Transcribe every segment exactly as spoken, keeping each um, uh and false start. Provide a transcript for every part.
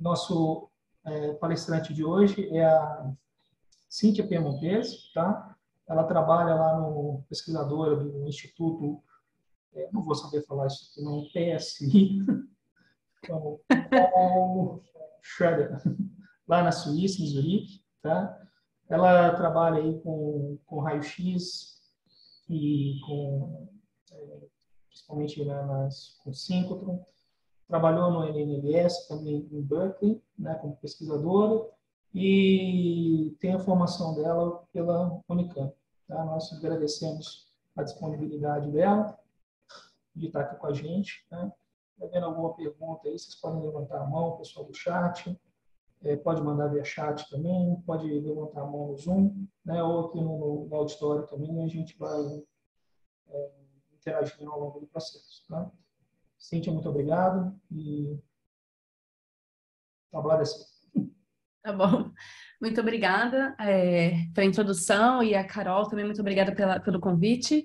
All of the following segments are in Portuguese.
nosso é, palestrante de hoje é a Cíntia Piamontese, tá? Ela trabalha lá no pesquisadora do Instituto, é, não vou saber falar isso aqui, não, P S I, então, Paul Schroeder, lá na Suíça, em Zurique, tá? Ela trabalha aí com, com raio-x e com, é, principalmente né, nas, com síncrotron. Trabalhou no N N L S, também em Berkeley, né, como pesquisadora, e tem a formação dela pela Unicamp. Tá? Nós agradecemos a disponibilidade dela de estar aqui com a gente. Né? Se tiver alguma pergunta aí, vocês podem levantar a mão, o pessoal do chat, é, pode mandar via chat também, pode levantar a mão no Zoom, né, ou aqui no, no auditório também, e a gente vai é, interagindo ao longo do processo. Tá? Cíntia, muito obrigado e agradecer. Tá bom. Muito obrigada é, pela introdução e a Carol também muito obrigada pela, pelo convite.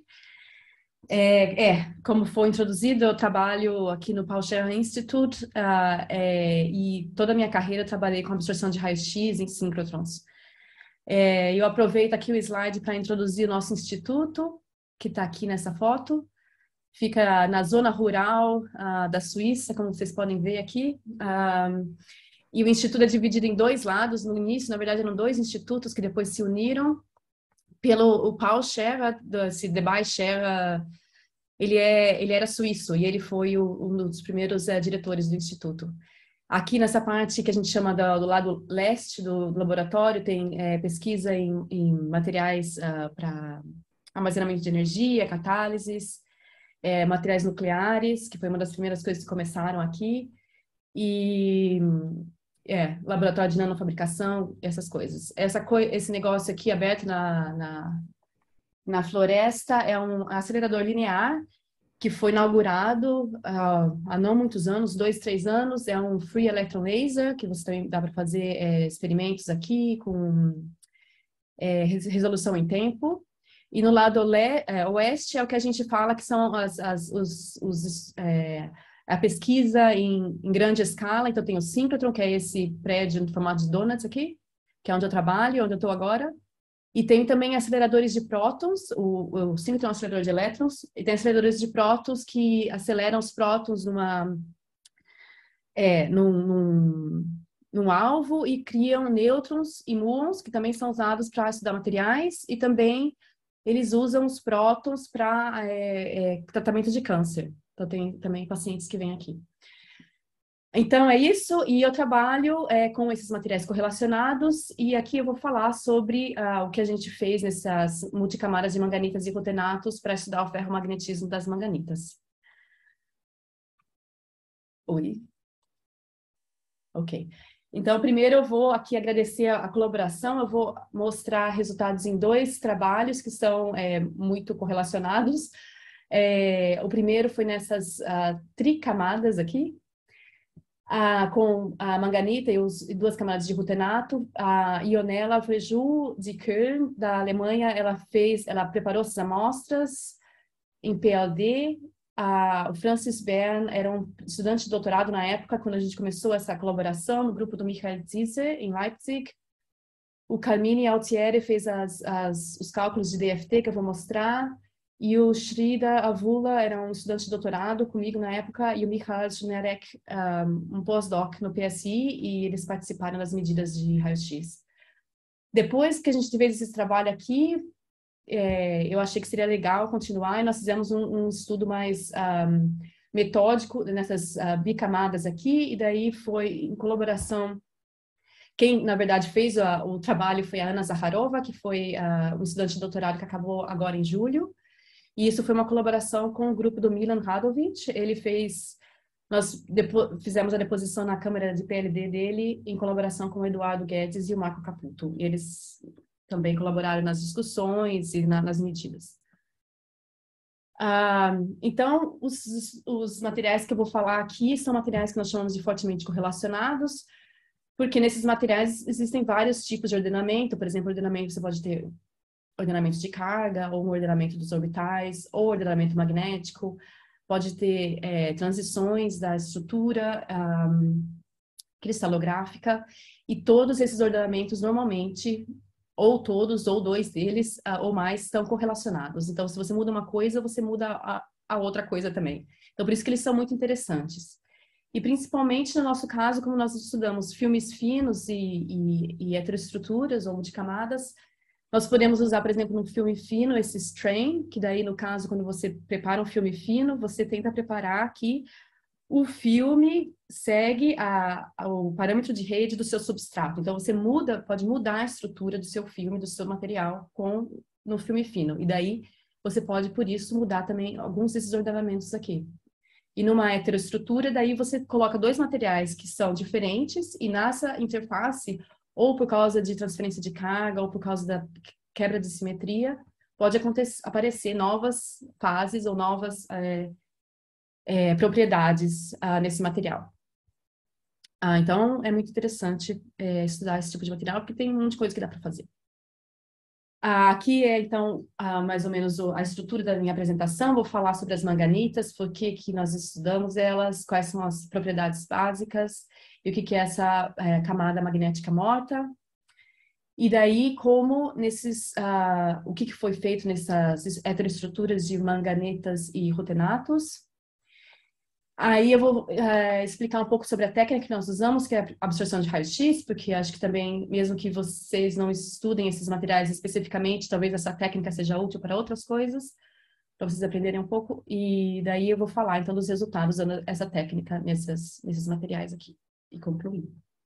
É, é, como foi introduzido, eu trabalho aqui no Paul Scherrer Institute uh, é, e toda a minha carreira eu trabalhei com absorção de raios-x em síncrotrons. É, eu aproveito aqui o slide para introduzir o nosso instituto, que está aqui nessa foto. Fica na zona rural uh, da Suíça, como vocês podem ver aqui. Um, e o instituto é dividido em dois lados. No início, na verdade, eram dois institutos que depois se uniram. Pelo o Paul Scherrer, esse Debye Scherrer, ele, é, ele era suíço e ele foi o, um dos primeiros é, diretores do instituto. Aqui nessa parte que a gente chama do, do lado leste do, do laboratório, tem é, pesquisa em, em materiais uh, para armazenamento de energia, catálises, é, materiais nucleares, que foi uma das primeiras coisas que começaram aqui, e é, laboratório de nanofabricação, essas coisas. Essa co esse negócio aqui aberto na, na, na floresta é um acelerador linear que foi inaugurado uh, há não muitos anos, dois, três anos. É um free electron laser, que você também dá para fazer é, experimentos aqui com é, resolução em tempo. E no lado le é, oeste é o que a gente fala que são as, as, os, os, é, a pesquisa em, em grande escala. Então tem o síncrotron, que é esse prédio no formato de donuts aqui, que é onde eu trabalho, onde eu estou agora. E tem também aceleradores de prótons, o, o síncrotron é um acelerador de elétrons, e tem aceleradores de prótons que aceleram os prótons numa, é, num, num, num alvo e criam nêutrons e muons, que também são usados para estudar materiais, e também eles usam os prótons para é, é, tratamento de câncer. Então tem também pacientes que vêm aqui. Então, é isso, e eu trabalho é, com esses materiais correlacionados, e aqui eu vou falar sobre uh, o que a gente fez nessas multicamadas de manganitas e rutenatos para estudar o ferromagnetismo das manganitas. Oi? Ok. Então, primeiro eu vou aqui agradecer a colaboração, eu vou mostrar resultados em dois trabalhos que são é, muito correlacionados. É, o primeiro foi nessas uh, tricamadas aqui, Ah, com a manganita e, os, e duas camadas de rutenato. A Ionela Vreju, de Köln, da Alemanha, ela fez, ela preparou essas amostras em P L D. A, o Francis Bern era um estudante de doutorado na época, quando a gente começou essa colaboração, no grupo do Michael Zise, em Leipzig. O Carmine Altieri fez as, as, os cálculos de D F T, que eu vou mostrar. E o Shrida Avula era um estudante de doutorado comigo na época, e o Michal Schnerek, um, um pós-doc no P S I, e eles participaram das medidas de raio-x. Depois que a gente fez esse trabalho aqui, é, eu achei que seria legal continuar, e nós fizemos um, um estudo mais um, metódico nessas uh, bicamadas aqui, e daí foi em colaboração. Quem, na verdade, fez a, o trabalho foi a Ana Zaharova, que foi uh, um estudante de doutorado que acabou agora em julho. E isso foi uma colaboração com o grupo do Milan Radovic. Ele fez, nós depo, fizemos a deposição na câmara de P L D dele em colaboração com o Eduardo Guedes e o Marco Caputo. E eles também colaboraram nas discussões e na, nas medidas. Ah, então, os, os materiais que eu vou falar aqui são materiais que nós chamamos de fortemente correlacionados, porque nesses materiais existem vários tipos de ordenamento. Por exemplo, ordenamento você pode ter ordenamento de carga, ou um ordenamento dos orbitais, ou ordenamento magnético, pode ter é, transições da estrutura, um, cristalográfica, e todos esses ordenamentos normalmente, ou todos, ou dois deles, uh, ou mais, estão correlacionados. Então, se você muda uma coisa, você muda a, a outra coisa também. Então, por isso que eles são muito interessantes. E principalmente no nosso caso, como nós estudamos filmes finos e, e, e heteroestruturas ou de camadas, nós podemos usar, por exemplo, no filme fino, esse strain, que daí, no caso, quando você prepara um filme fino, você tenta preparar que o filme segue a, a, o parâmetro de rede do seu substrato. Então, você muda, pode mudar a estrutura do seu filme, do seu material com, no filme fino. E daí, você pode, por isso, mudar também alguns desses ordenamentos aqui. E numa heteroestrutura, daí você coloca dois materiais que são diferentes e nessa interface, ou por causa de transferência de carga, ou por causa da quebra de simetria, pode acontecer, aparecer novas fases ou novas é, é, propriedades ah, nesse material. Ah, então, é muito interessante é, estudar esse tipo de material, porque tem um monte de coisa que dá para fazer. Ah, aqui é, então, ah, mais ou menos a estrutura da minha apresentação. Vou falar sobre as manganitas, por que que nós estudamos elas, quais são as propriedades básicas, e o que que é essa é, camada magnética morta. E daí, como nesses, ah, o que que foi feito nessas heteroestruturas de manganetas e rutenatos. Aí eu vou é, explicar um pouco sobre a técnica que nós usamos, que é a absorção de raio-x, porque acho que também, mesmo que vocês não estudem esses materiais especificamente, talvez essa técnica seja útil para outras coisas, para vocês aprenderem um pouco. E daí eu vou falar, então, dos resultados usando essa técnica nesses, nesses materiais aqui, e concluir.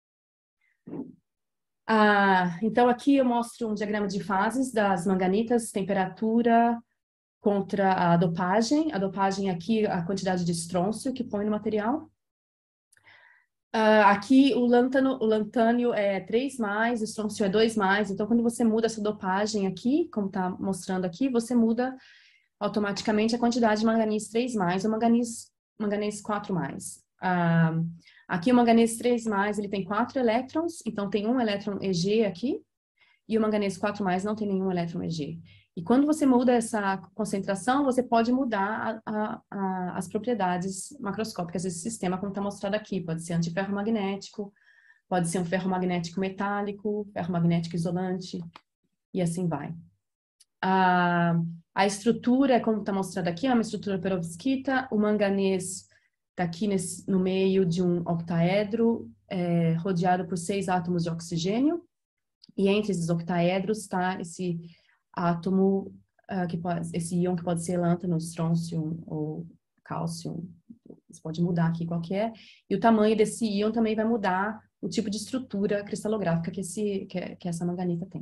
Ah, então, aqui eu mostro um diagrama de fases das manganitas, temperatura contra a dopagem. A dopagem aqui, a quantidade de estrôncio que põe no material. Uh, aqui o lantano, o lantânio é três mais, o estrôncio é dois mais. Então, quando você muda essa dopagem aqui, como está mostrando aqui, você muda automaticamente a quantidade de manganês três mais ou manganês, manganês quatro mais. Uh, aqui o manganês três mais, ele tem quatro elétrons, então tem um elétron E G aqui, e o manganês quatro mais não tem nenhum elétron E G. E quando você muda essa concentração, você pode mudar a, a, a, as propriedades macroscópicas desse sistema, como está mostrado aqui. Pode ser antiferromagnético, pode ser um ferromagnético metálico, ferromagnético isolante, e assim vai. A, a estrutura, como está mostrado aqui, é uma estrutura perovskita. O manganês está aqui nesse, no meio de um octaedro, é, rodeado por seis átomos de oxigênio. E entre esses octaedros está esse átomo, uh, que pode, esse íon que pode ser lântano, estrôncio ou cálcio, você pode mudar aqui qual que é, e o tamanho desse íon também vai mudar o tipo de estrutura cristalográfica que, esse, que, que essa manganita tem.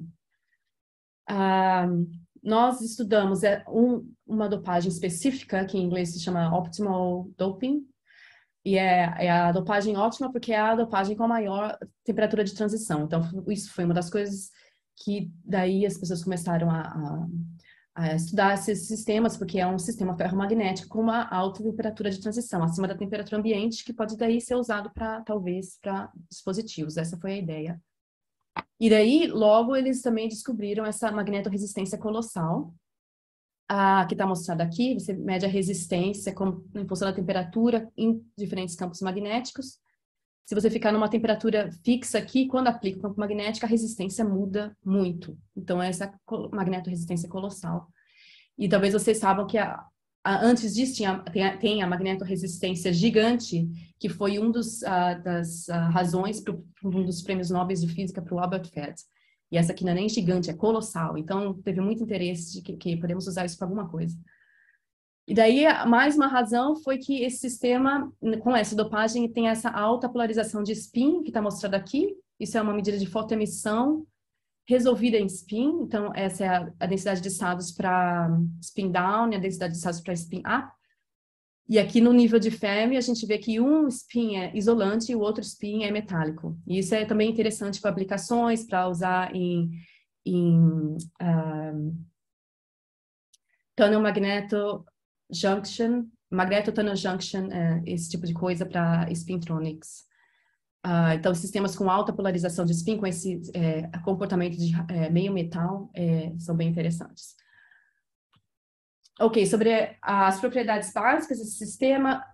Uh, nós estudamos um, uma dopagem específica, que em inglês se chama optimal doping, e é, é a dopagem ótima porque é a dopagem com a maior temperatura de transição. Então, isso foi uma das coisas que daí as pessoas começaram a, a, a estudar esses sistemas, porque é um sistema ferromagnético com uma alta temperatura de transição, acima da temperatura ambiente, que pode daí ser usado para, talvez, para dispositivos. Essa foi a ideia. E daí, logo, eles também descobriram essa magnetorresistência colossal, a, que está mostrada aqui. Você mede a resistência com, em função da temperatura em diferentes campos magnéticos. Se você ficar numa temperatura fixa aqui, quando aplica o campo magnético, a resistência muda muito. Então, essa magnetorresistência colossal. E talvez vocês saibam que a, a, antes disso tinha, tem, a, tem a magnetorresistência gigante, que foi um dos, uh, das uh, razões para um dos prêmios Nobel de Física para o Albert Fett. E essa aqui não é nem gigante, é colossal. Então, teve muito interesse de que, que podemos usar isso para alguma coisa. E daí, mais uma razão foi que esse sistema, com essa dopagem, tem essa alta polarização de spin, que está mostrado aqui. Isso é uma medida de fotoemissão resolvida em spin. Então, essa é a, a densidade de estados para spin down e a densidade de estados para spin up. E aqui no nível de Fermi, a gente vê que um spin é isolante e o outro spin é metálico. E isso é também interessante para aplicações, para usar em, em um, tunnel magneto junction, magneto tunnel junction, é, esse tipo de coisa para spintronics. Uh, então, sistemas com alta polarização de spin, com esse é, comportamento de é, meio metal, é, são bem interessantes. Ok, sobre as propriedades básicas desse sistema,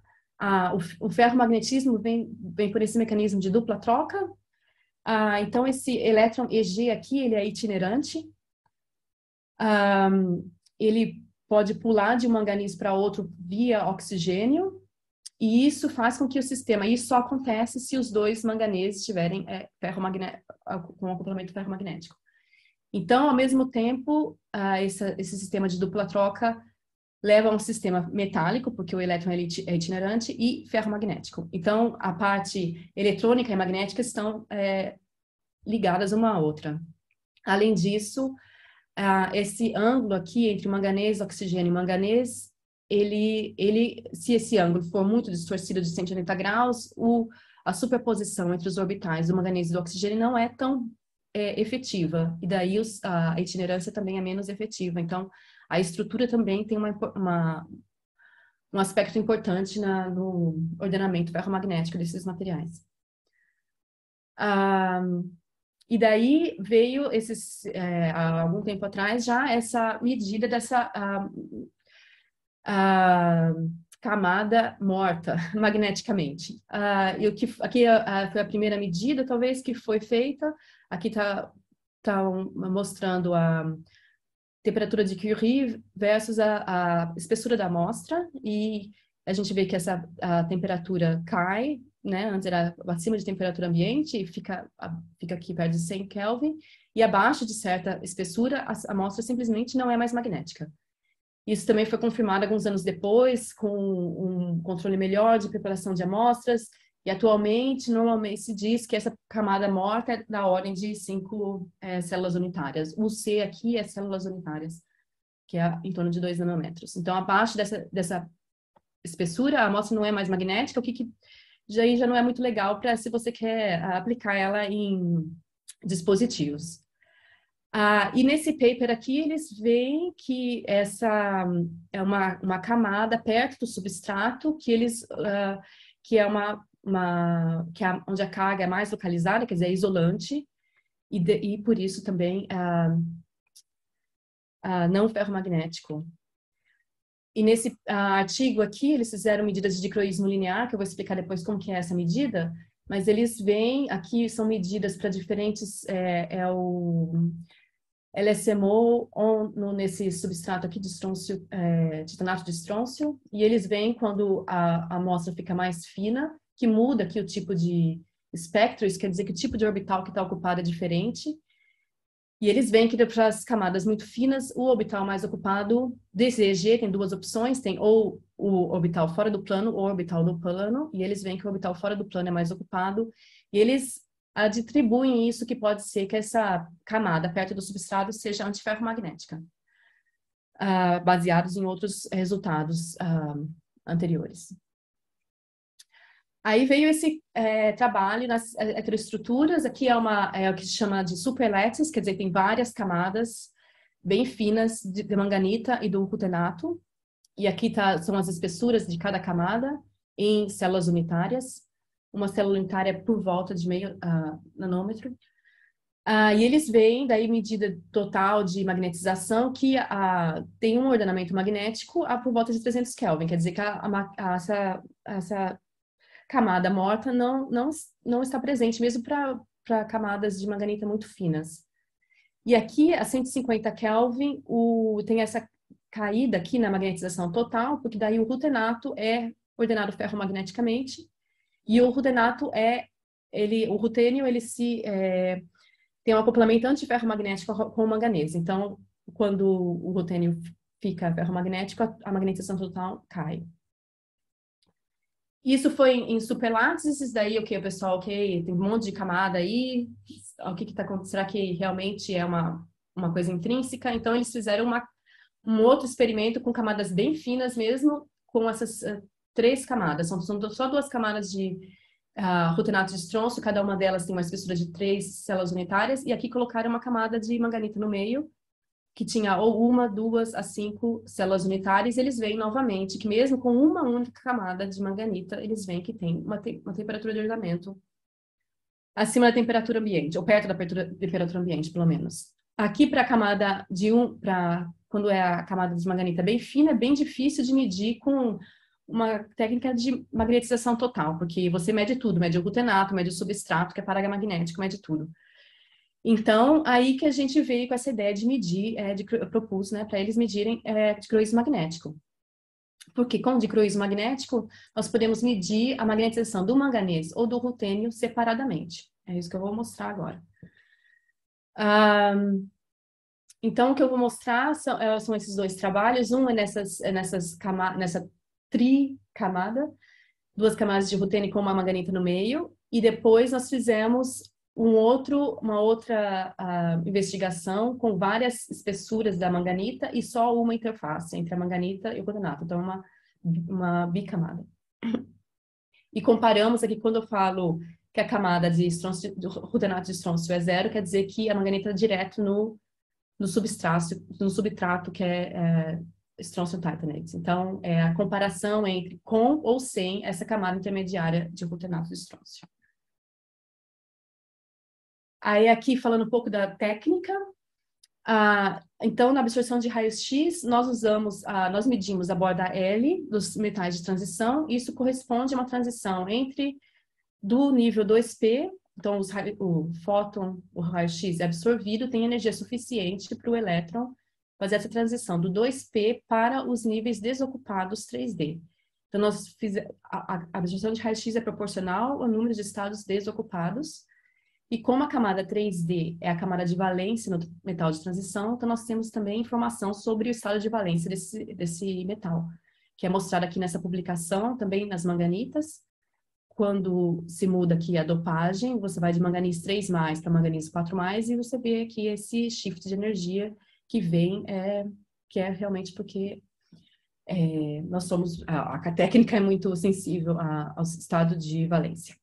Ah, o, o ferromagnetismo vem, vem por esse mecanismo de dupla troca. Ah, então, esse elétron E G aqui, ele é itinerante. Ah, ele pode pular de um manganês para outro via oxigênio. E isso faz com que o sistema... Isso só acontece se os dois manganeses estiverem é, com um acoplamento ferromagnético. Então, ao mesmo tempo, ah, essa, esse sistema de dupla troca leva a um sistema metálico, porque o elétron é itinerante, e ferromagnético. Então, a parte eletrônica e magnética estão é, ligadas uma à outra. Além disso, ah, esse ângulo aqui entre manganês, oxigênio e manganês, ele, ele, se esse ângulo for muito distorcido de cento e oitenta graus, o, a superposição entre os orbitais do manganês e do oxigênio não é tão é, efetiva. E daí os, a itinerância também é menos efetiva. Então, a estrutura também tem uma, uma, um aspecto importante na, no ordenamento ferromagnético desses materiais. Ah, e daí veio, esses, é, há algum tempo atrás, já essa medida dessa ah, ah, camada morta magneticamente. Ah, e o que, aqui ah, foi a primeira medida, talvez, que foi feita. Aqui está tá mostrando a temperatura de Curie versus a, a espessura da amostra, e a gente vê que essa a temperatura cai, né? Antes era acima de temperatura ambiente, e fica, fica aqui perto de cem Kelvin, e abaixo de certa espessura, a amostra simplesmente não é mais magnética. Isso também foi confirmado alguns anos depois, com um controle melhor de preparação de amostras, e atualmente, normalmente se diz que essa camada morta é da ordem de cinco é, células unitárias. O C aqui é células unitárias, que é em torno de dois nanômetros. Então, abaixo dessa, dessa espessura, a amostra não é mais magnética, o que, que já, já não é muito legal para se você quer aplicar ela em dispositivos. Ah, e nesse paper aqui, eles veem que essa é uma, uma camada perto do substrato, que, eles, uh, que é uma, uma que é onde a carga é mais localizada, quer dizer, é isolante, e, de, e por isso também uh, uh, não ferromagnético. E nesse uh, artigo aqui, eles fizeram medidas de dicroísmo linear, que eu vou explicar depois como que é essa medida, mas eles veem, aqui são medidas para diferentes, é, é o L S M O on, no, nesse substrato aqui de estrôncio, é, titanato de estrôncio, e eles veem quando a, a amostra fica mais fina, que muda aqui o tipo de espectro, isso quer dizer que o tipo de orbital que está ocupado é diferente, e eles veem que para as camadas muito finas, o orbital mais ocupado desse E G tem duas opções, tem ou o orbital fora do plano ou o orbital no plano, e eles veem que o orbital fora do plano é mais ocupado, e eles atribuem isso, que pode ser que essa camada perto do substrato seja antiferromagnética, uh, baseados em outros resultados uh, anteriores. Aí veio esse é, trabalho nas heteroestruturas, aqui é, uma, é o que se chama de superlétices, quer dizer, tem várias camadas bem finas de, de manganita e do rutenato, e aqui tá, são as espessuras de cada camada em células unitárias, uma célula unitária por volta de meio uh, nanômetro. Uh, e eles veem, daí, medida total de magnetização, que uh, tem um ordenamento magnético uh, por volta de trezentos Kelvin, quer dizer que a, a, essa, essa camada morta não, não, não está presente, mesmo para camadas de manganita muito finas. E aqui, a cento e cinquenta Kelvin, o, tem essa caída aqui na magnetização total, porque daí o rutenato é ordenado ferromagneticamente, e o rutenato é, ele, o rutênio, ele se, é, tem um acoplamento antiferromagnético com o manganês. Então, quando o rutênio fica ferromagnético, a, a magnetização total cai. Isso foi em superlátices, daí, ok, o pessoal, ok, tem um monte de camada aí, o que que tá acontecendo? Será que realmente é uma, uma coisa intrínseca? Então, eles fizeram uma, um outro experimento com camadas bem finas mesmo, com essas uh, três camadas. São, são só duas camadas de uh, rutenato de estrôncio, cada uma delas tem uma espessura de três células unitárias, e aqui colocaram uma camada de manganita no meio, que tinha ou uma, duas a cinco células unitárias, eles veem novamente que mesmo com uma única camada de manganita, eles veem que tem uma, te uma temperatura de ordenamento acima da temperatura ambiente, ou perto da temperatura ambiente, pelo menos. Aqui para a camada de um, para quando é a camada de manganita bem fina, é bem difícil de medir com uma técnica de magnetização total, porque você mede tudo, mede o rutenato, mede o substrato, que é paramagnético, mede tudo. Então, aí que a gente veio com essa ideia de medir, é, de, eu propus, né, para eles medirem é, dicroísmo magnético. Porque com o dicroísmo magnético, nós podemos medir a magnetização do manganês ou do rutênio separadamente. É isso que eu vou mostrar agora. Ah, então, o que eu vou mostrar são, são esses dois trabalhos. Um é nessas, é nessas cama, nessa tricamada, duas camadas de rutênio com uma manganita no meio. E depois nós fizemos um outro, uma outra uh, investigação com várias espessuras da manganita e só uma interface entre a manganita e o rutenato. Então, uma, uma bicamada. E comparamos aqui, quando eu falo que a camada de estrôncio, do rutenato de estrôncio é zero, quer dizer que a manganita é direto no, no substrato, no substrato que é, é estrôncio titanate. Então, é a comparação entre com ou sem essa camada intermediária de rutenato de estrôncio. Aí aqui, falando um pouco da técnica, ah, então, na absorção de raios-x, nós usamos, ah, nós medimos a borda L dos metais de transição. Isso corresponde a uma transição entre do nível dois P, então os, o fóton, o raio-x é absorvido, tem energia suficiente para o elétron fazer essa transição do dois P para os níveis desocupados três D. Então, nós fizemos, a, a absorção de raio-x é proporcional ao número de estados desocupados. E como a camada três D é a camada de valência no metal de transição, então nós temos também informação sobre o estado de valência desse, desse metal, que é mostrado aqui nessa publicação, também nas manganitas. Quando se muda aqui a dopagem, você vai de manganês três mais para manganês quatro mais, e você vê aqui esse shift de energia que vem, é, que é realmente porque é, nós somos, a, a técnica é muito sensível a, ao estado de valência.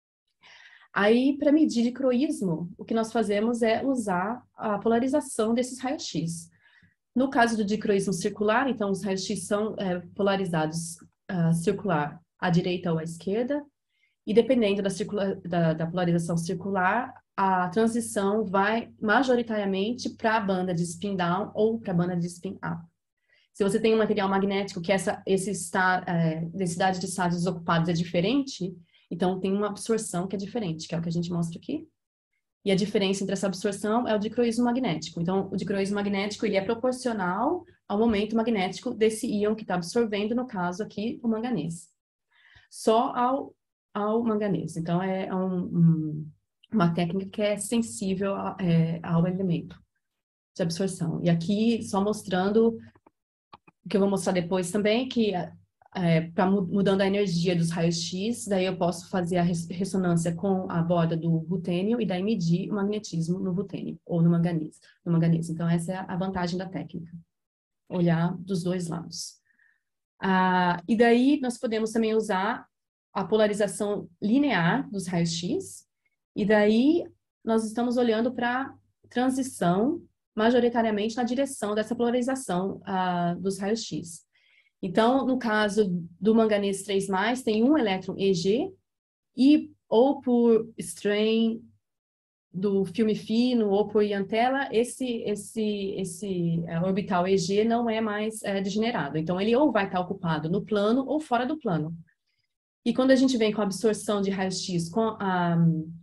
Aí, para medir dicroísmo, o que nós fazemos é usar a polarização desses raios-x. No caso do dicroísmo circular, então, os raios-x são é, polarizados uh, circular à direita ou à esquerda, e dependendo da, circula da, da polarização circular, a transição vai majoritariamente para a banda de spin down ou para a banda de spin up. Se você tem um material magnético que essa esse está, é, densidade de estados desocupados é diferente, então, tem uma absorção que é diferente, que é o que a gente mostra aqui. E a diferença entre essa absorção é o dicroísmo magnético. Então, o dicroísmo magnético, ele é proporcional ao momento magnético desse íon que está absorvendo, no caso aqui, o manganês. Só ao, ao manganês. Então, é um, um, uma técnica que é sensível a, é, ao elemento de absorção. E aqui, só mostrando, o que eu vou mostrar depois também, que É, pra, mudando a energia dos raios-x, daí eu posso fazer a ressonância com a borda do rutênio e daí medir o magnetismo no rutênio ou no manganês. No manganês. Então, essa é a vantagem da técnica. Olhar dos dois lados. Ah, e daí, nós podemos também usar a polarização linear dos raios-x. E daí, nós estamos olhando para transição, majoritariamente na direção dessa polarização ah, dos raios-x. Então, no caso do manganês três mais, tem um elétron E G, e ou por strain do filme fino, ou por iantela, esse, esse, esse orbital E G não é mais é, degenerado. Então, ele ou vai estar ocupado no plano ou fora do plano. E quando a gente vem com a absorção de raios-x, com a,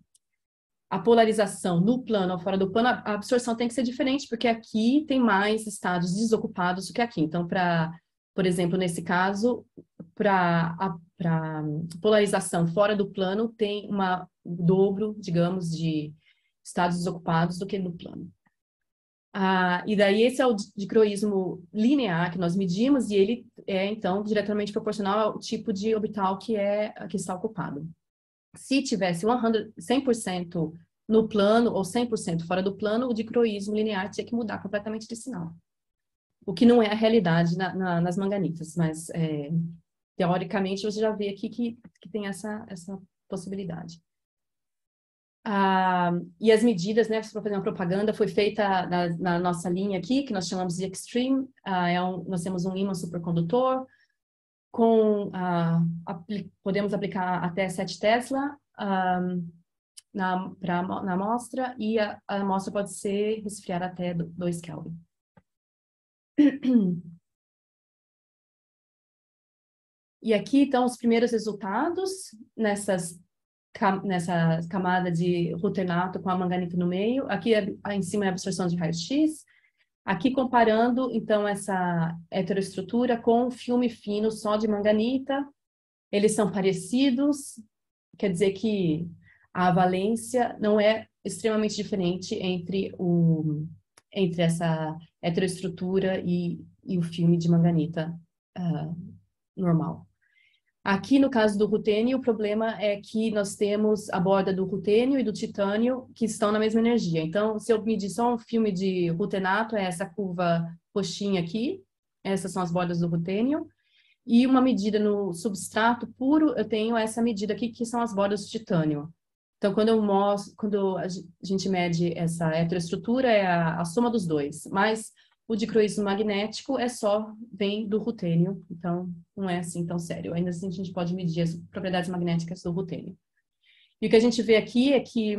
a polarização no plano ou fora do plano, a absorção tem que ser diferente, porque aqui tem mais estados desocupados do que aqui. Então, para... Por exemplo, nesse caso, para a polarização fora do plano, tem uma, um dobro, digamos, de estados desocupados do que no plano. Ah, e daí esse é o dicroísmo linear que nós medimos, e ele é, então, diretamente proporcional ao tipo de orbital que, é, que está ocupado. Se tivesse cem por cento no plano ou cem por cento fora do plano, o dicroísmo linear tinha que mudar completamente de sinal. O que não é a realidade na, na, nas manganitas, mas é, teoricamente você já vê aqui que, que tem essa, essa possibilidade. Ah, e as medidas, né, para fazer uma propaganda, foi feita na, na nossa linha aqui, que nós chamamos de Extreme. Ah, é um, nós temos um ímã supercondutor, com, ah, apli podemos aplicar até sete Tesla ah, na, pra, na amostra, e a, a amostra pode ser resfriada até dois Kelvin. E aqui estão os primeiros resultados nessas, nessa camada de rutenato com a manganita no meio. Aqui é, em cima é a absorção de raio-x. Aqui comparando, então, essa heteroestrutura com o filme fino só de manganita. Eles são parecidos, quer dizer que a valência não é extremamente diferente entre, o, entre essa heteroestrutura e, e o filme de manganita uh, normal. Aqui, no caso do rutênio, o problema é que nós temos a borda do rutênio e do titânio que estão na mesma energia. Então, se eu medir só um filme de rutenato, é essa curva roxinha aqui, essas são as bordas do rutênio, e uma medida no substrato puro, eu tenho essa medida aqui, que são as bordas do titânio. Então, quando eu mostro, quando a gente mede essa heteroestrutura, é a, a soma dos dois, mas o dicroísmo magnético é só, vem do rutênio, então não é assim tão sério. Ainda assim, a gente pode medir as propriedades magnéticas do rutênio. E o que a gente vê aqui é que,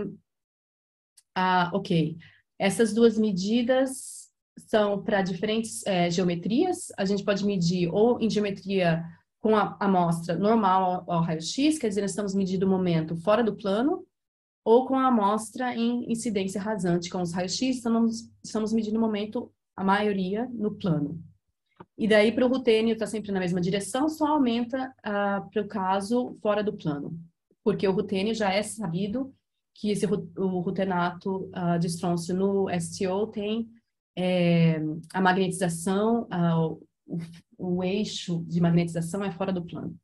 ah, ok, essas duas medidas são para diferentes é, geometrias. A gente pode medir ou em geometria com a amostra normal ao, ao raio-x, quer dizer, nós estamos medindo o momento fora do plano, ou com a amostra em incidência rasante com os raios-x, estamos, estamos medindo o momento, a maioria, no plano. E daí, para o rutênio, está sempre na mesma direção, só aumenta uh, para o caso fora do plano. Porque o rutênio já é sabido que esse, o rutenato uh, de estrôncio no S T O tem é, a magnetização, uh, o, o eixo de magnetização é fora do plano.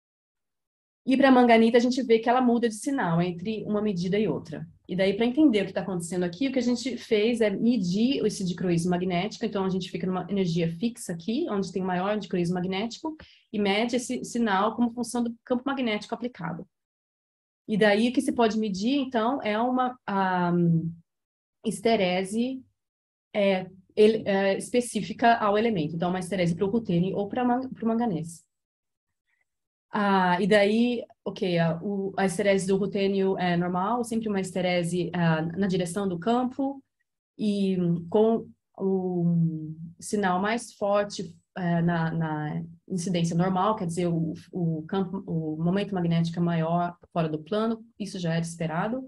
E para a manganita, a gente vê que ela muda de sinal entre uma medida e outra. E daí, para entender o que está acontecendo aqui, o que a gente fez é medir esse dicroísmo magnético. Então, a gente fica numa energia fixa aqui, onde tem maior dicroísmo magnético, e mede esse sinal como função do campo magnético aplicado. E daí, o que se pode medir, então, é uma um, esterese é, ele, é, específica ao elemento. Então, uma esterese para o rutênio ou para o manganês. Ah, e daí, ok, a, o, a esterese do rutênio é normal, sempre uma esterese ah, na direção do campo e com o sinal mais forte ah, na, na incidência normal, quer dizer, o, o, campo, o momento magnético é maior fora do plano, isso já era esperado.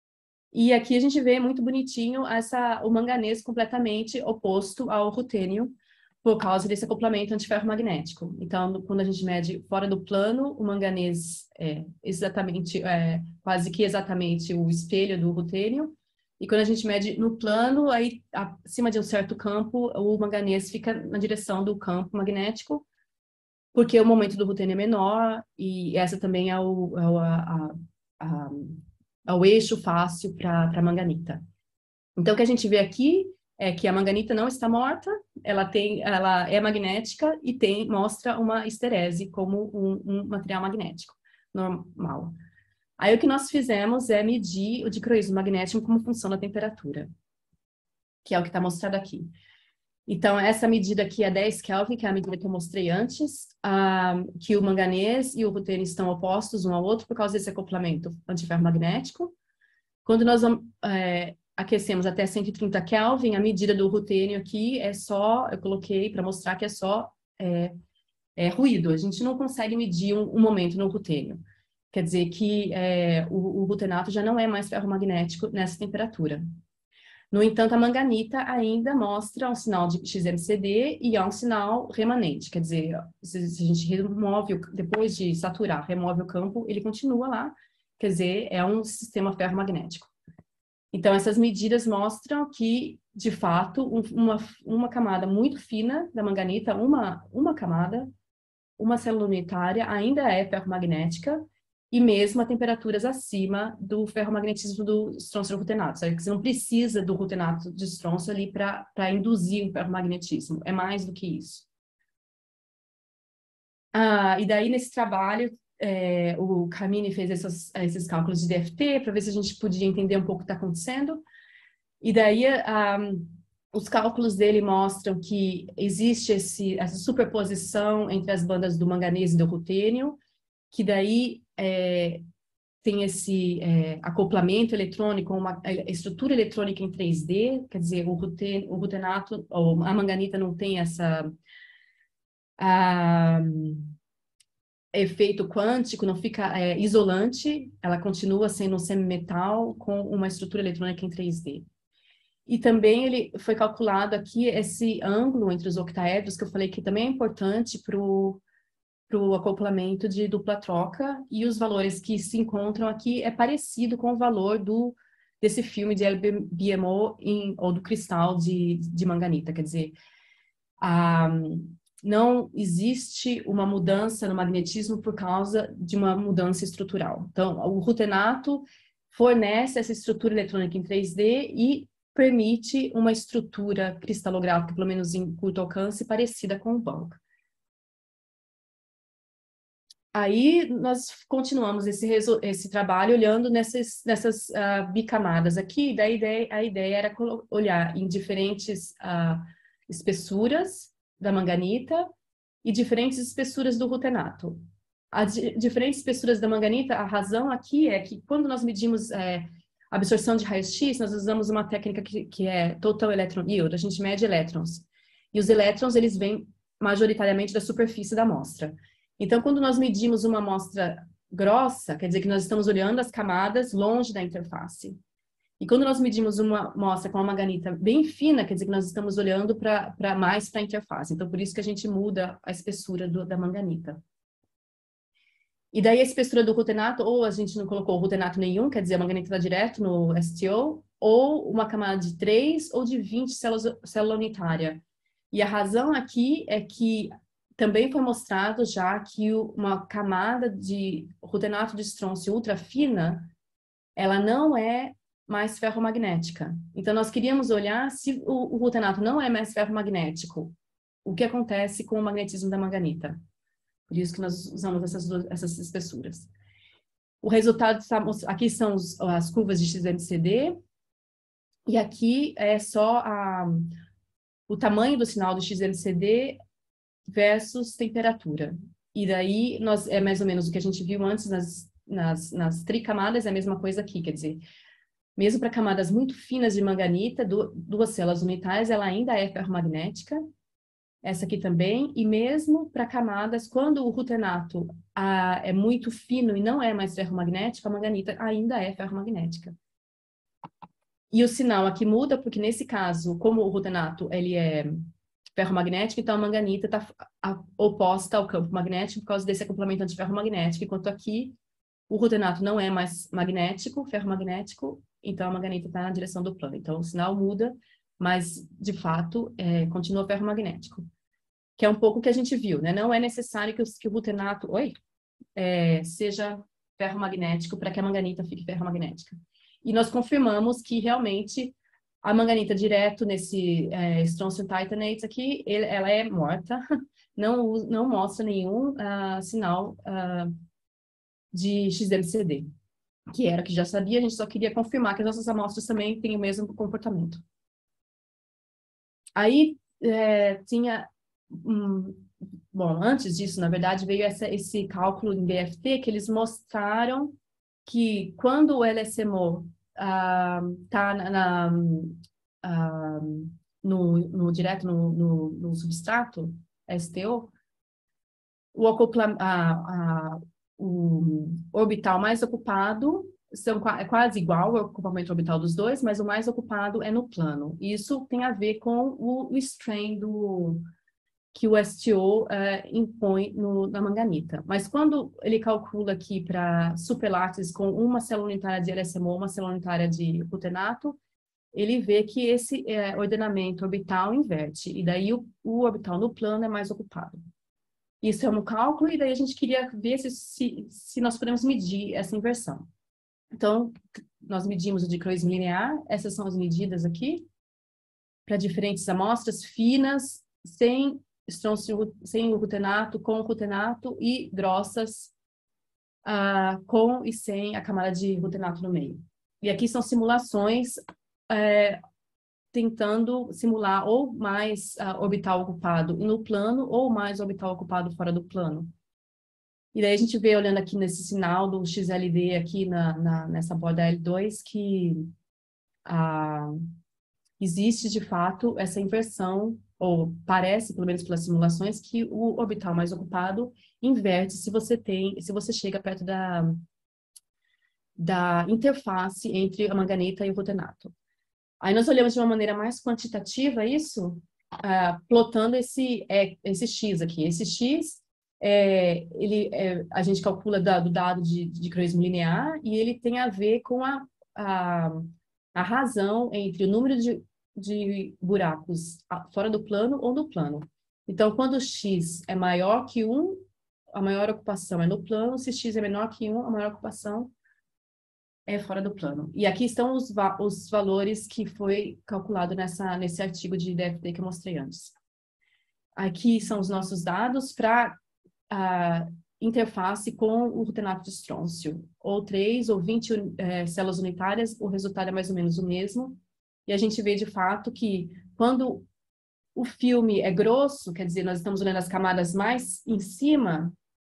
E aqui a gente vê muito bonitinho essa, o manganês completamente oposto ao rutênio, por causa desse acoplamento antiferromagnético. Então, quando a gente mede fora do plano, o manganês é exatamente, é, quase que exatamente o espelho do rutênio, e quando a gente mede no plano, aí acima de um certo campo, o manganês fica na direção do campo magnético, porque o momento do rutênio é menor, e essa também é o, é o, a, a, a, o eixo fácil para a manganita. Então, o que a gente vê aqui é que a manganita não está morta, ela, tem, ela é magnética e tem, mostra uma esterese como um, um material magnético normal. Aí o que nós fizemos é medir o dicroísmo magnético como função da temperatura, que é o que está mostrado aqui. Então, essa medida aqui é dez Kelvin, que é a medida que eu mostrei antes, ah, que o manganês e o rutênio estão opostos um ao outro por causa desse acoplamento antiferromagnético. Quando nós vamos... É, aquecemos até cento e trinta Kelvin, a medida do rutênio aqui é só, eu coloquei para mostrar que é só é, é ruído, a gente não consegue medir um, um momento no rutênio. Quer dizer que é, o, o rutenato já não é mais ferromagnético nessa temperatura. No entanto, a manganita ainda mostra um sinal de X M C D e é um sinal remanente, quer dizer, se, se a gente remove, depois de saturar, remove o campo, ele continua lá, quer dizer, é um sistema ferromagnético. Então, essas medidas mostram que, de fato, uma, uma camada muito fina da manganita, uma, uma camada, uma célula unitária, ainda é ferromagnética, e mesmo a temperaturas acima do ferromagnetismo do estrôncio rutenato. Sabe? Que você não precisa do rutenato de estrôncio ali para induzir o ferromagnetismo, é mais do que isso. Ah, e daí, nesse trabalho, É, o Camini fez essas, esses cálculos de D F T para ver se a gente podia entender um pouco o que está acontecendo. E daí, um, os cálculos dele mostram que existe esse, essa superposição entre as bandas do manganês e do rutênio, que daí é, tem esse é, acoplamento eletrônico, uma estrutura eletrônica em três D, quer dizer, o, rutênio, o rutenato, ou a manganita não tem essa... Um, efeito quântico, não fica é, isolante, ela continua sendo um semimetal com uma estrutura eletrônica em três D. E também ele foi calculado aqui esse ângulo entre os octaedros, que eu falei que também é importante para o acoplamento de dupla troca, e os valores que se encontram aqui é parecido com o valor do, desse filme de L B M O em, ou do cristal de, de manganita, quer dizer, a, não existe uma mudança no magnetismo por causa de uma mudança estrutural. Então, o rutenato fornece essa estrutura eletrônica em três D e permite uma estrutura cristalográfica, pelo menos em curto alcance, parecida com o bulk. Aí nós continuamos esse, esse trabalho olhando nessas, nessas uh, bicamadas aqui, da ideia, a ideia era olhar em diferentes uh, espessuras da manganita e diferentes espessuras do rutenato. As diferentes espessuras da manganita, a razão aqui é que quando nós medimos é, absorção de raios-x, nós usamos uma técnica que, que é Total Electron Yield, a gente mede elétrons. E os elétrons, eles vêm majoritariamente da superfície da amostra. Então, quando nós medimos uma amostra grossa, quer dizer que nós estamos olhando as camadas longe da interface. E quando nós medimos uma amostra com uma manganita bem fina, quer dizer que nós estamos olhando para mais para a interface. Então, por isso que a gente muda a espessura do, da manganita. E daí a espessura do rutenato, ou a gente não colocou rutenato nenhum, quer dizer, a manganita está direto no S T O, ou uma camada de três ou de vinte células, célula unitária. E a razão aqui é que também foi mostrado já que uma camada de rutenato de estrôncio ultra fina, ela não é mais ferromagnética. Então, nós queríamos olhar se o, o rutenato não é mais ferromagnético, o que acontece com o magnetismo da manganita. Por isso que nós usamos essas, duas, essas espessuras. O resultado, aqui são os, as curvas de X M C D, e aqui é só a, o tamanho do sinal do X M C D versus temperatura. E daí, nós, é mais ou menos o que a gente viu antes nas, nas, nas tricamadas, é a mesma coisa aqui, quer dizer, mesmo para camadas muito finas de manganita, du, duas células unitárias, ela ainda é ferromagnética, essa aqui também, e mesmo para camadas, quando o rutenato ah, é muito fino e não é mais ferromagnético, a manganita ainda é ferromagnética. E o sinal aqui muda, porque nesse caso, como o rutenato ele é ferromagnético, então a manganita está oposta ao campo magnético por causa desse acoplamento antiferromagnético, enquanto aqui o rutenato não é mais magnético, ferromagnético, então a manganita está na direção do plano. Então o sinal muda, mas de fato é, continua ferromagnético. Que é um pouco o que a gente viu, né? Não é necessário que o, que o rutenato oi, é, seja ferromagnético para que a manganita fique ferromagnética. E nós confirmamos que realmente a manganita direto nesse é, strontium titanate aqui, ele, ela é morta, não, não mostra nenhum uh, sinal uh, de X M C D, que era o que já sabia, a gente só queria confirmar que as nossas amostras também têm o mesmo comportamento. Aí é, tinha, um, bom, antes disso, na verdade, veio essa, esse cálculo em B F T que eles mostraram que quando o L S M O está uh, na, na, uh, no, no, direto no, no, no substrato, S T O, o, acopla, a, a, o orbital mais ocupado são, é quase igual o ocupamento orbital dos dois, mas o mais ocupado é no plano. Isso tem a ver com o, o strain do, que o S T O uh, impõe no, na manganita. Mas quando ele calcula aqui para superlátices com uma célula unitária de L S M O, uma célula unitária de rutenato, ele vê que esse uh, ordenamento orbital inverte, e daí o, o orbital no plano é mais ocupado. Isso é um cálculo, e daí a gente queria ver se, se, se nós podemos medir essa inversão. Então, nós medimos o dicroísmo linear, essas são as medidas aqui, para diferentes amostras finas, sem estrôncio, sem o rutenato, com o rutenato, e grossas uh, com e sem a camada de rutenato no meio. E aqui são simulações é, tentando simular ou mais uh, orbital ocupado no plano ou mais orbital ocupado fora do plano. E daí a gente vê, olhando aqui nesse sinal do X L D aqui na, na, nessa borda L dois, que uh, existe de fato essa inversão ou parece, pelo menos pelas simulações, que o orbital mais ocupado inverte se você tem, se você chega perto da, da interface entre a manganita e o rutenato. Aí nós olhamos de uma maneira mais quantitativa isso, uh, plotando esse, é, esse X aqui. Esse X, é, ele, é, a gente calcula da, do dado de, de croismo linear e ele tem a ver com a, a, a razão entre o número de, de buracos fora do plano ou no plano. Então, quando o X é maior que um, a maior ocupação é no plano. Se X é menor que um, a maior ocupação é fora do plano. E aqui estão os, va os valores que foi calculado nessa, nesse artigo de D F T que eu mostrei antes. Aqui são os nossos dados para a interface com o rutenato de estrôncio. Ou três ou vinte é, células unitárias, o resultado é mais ou menos o mesmo. E a gente vê de fato que quando o filme é grosso, quer dizer, nós estamos olhando as camadas mais em cima,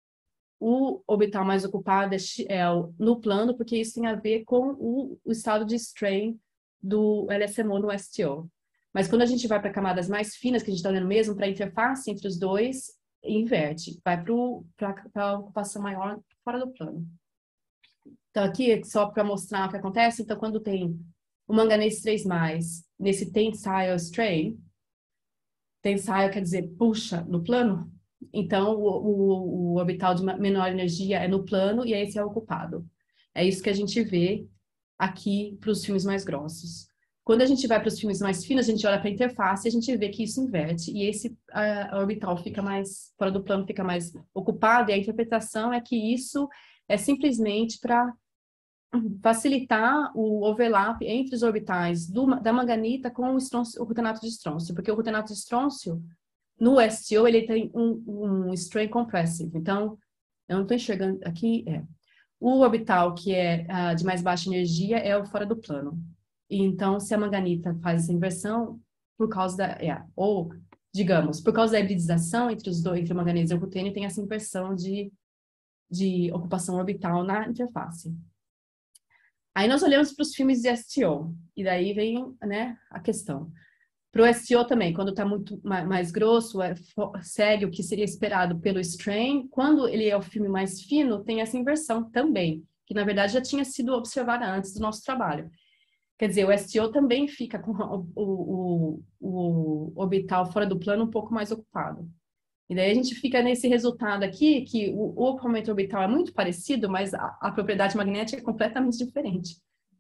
o orbital mais ocupado é, é no plano, porque isso tem a ver com o, o estado de strain do L S M O no S T O. Mas quando a gente vai para camadas mais finas, que a gente está olhando mesmo, para a interface entre os dois, inverte, vai para a ocupação maior fora do plano. Então aqui, só para mostrar o que acontece, então quando tem o manganês três mais, nesse tensile strain, tensile quer dizer puxa no plano, então, o, o, o orbital de menor energia é no plano e esse é ocupado. É isso que a gente vê aqui para os filmes mais grossos. Quando a gente vai para os filmes mais finos, a gente olha para a interface e a gente vê que isso inverte. E esse a, a orbital fica mais, fora do plano, fica mais ocupado. E a interpretação é que isso é simplesmente para facilitar o overlap entre os orbitais do, da manganita com o, estrôncio, o rutenato de estrôncio. Porque o rutenato de estrôncio, no S T O, ele tem um, um strain compressive. Então, eu não estou enxergando aqui, é. O orbital, que é uh, de mais baixa energia, é o fora do plano. E, então, se a manganita faz essa inversão, por causa da, é, ou, digamos, por causa da hibridização entre os dois, entre o manganês e o rutênio, tem essa inversão de, de ocupação orbital na interface. Aí nós olhamos para os filmes de S T O, e daí vem, né, a questão. Para o S T O também, quando está muito mais grosso, é, segue o que seria esperado pelo strain. Quando ele é o filme mais fino, tem essa inversão também, que na verdade já tinha sido observada antes do nosso trabalho. Quer dizer, o S T O também fica com o, o, o, o orbital fora do plano um pouco mais ocupado. E daí a gente fica nesse resultado aqui, que o, o ocupamento orbital é muito parecido, mas a, a propriedade magnética é completamente diferente.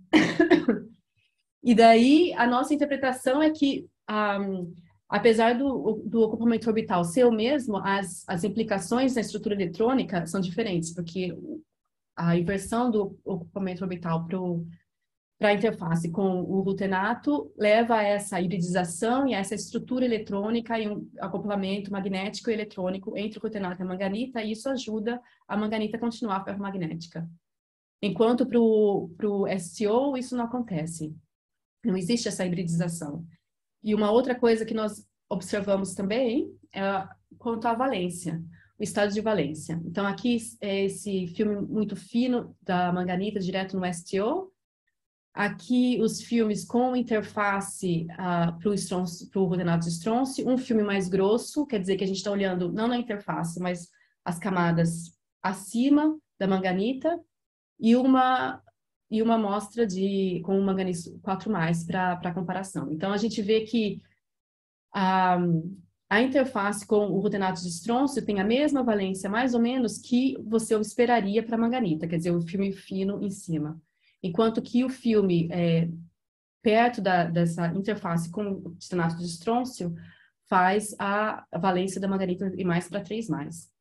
E daí a nossa interpretação é que Um, apesar do, do ocupamento orbital ser o mesmo, as, as implicações na estrutura eletrônica são diferentes, porque a inversão do ocupamento orbital para a interface com o rutenato leva a essa hibridização e a essa estrutura eletrônica e um acoplamento magnético e eletrônico entre o rutenato e a manganita, e isso ajuda a manganita a continuar ferromagnética. Enquanto para o S T O isso não acontece. Não existe essa hibridização. E uma outra coisa que nós observamos também é quanto à valência, o estado de valência. Então, aqui é esse filme muito fino da manganita direto no S T O. Aqui os filmes com interface uh, para o rutenato de estrôncio. Um filme mais grosso, quer dizer que a gente está olhando não na interface, mas as camadas acima da manganita. E uma... e uma amostra de, com o manganês quatro mais para comparação. Então, a gente vê que a, a interface com o rutenato de estrôncio tem a mesma valência, mais ou menos, que você esperaria para a manganita, quer dizer, o filme fino em cima. Enquanto que o filme é, perto da, dessa interface com o rutenato de estrôncio faz a, a valência da manganita e mais para três mais.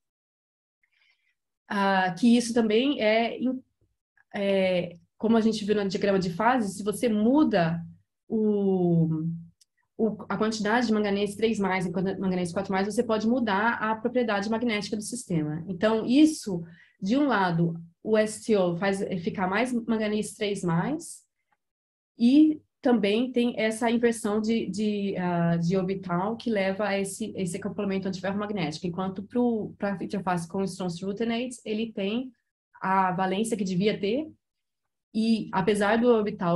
Ah, que isso também é... é como a gente viu no diagrama de fases, se você muda o, o, a quantidade de manganês três mais e manganês quatro mais, você pode mudar a propriedade magnética do sistema. Então, isso, de um lado, o S T O faz ficar mais manganês três mais, e também tem essa inversão de, de, uh, de orbital que leva a esse, esse acoplamento antiferromagnético, enquanto para a interface com o estrôncio rutenates, ele tem a valência que devia ter. E apesar do orbital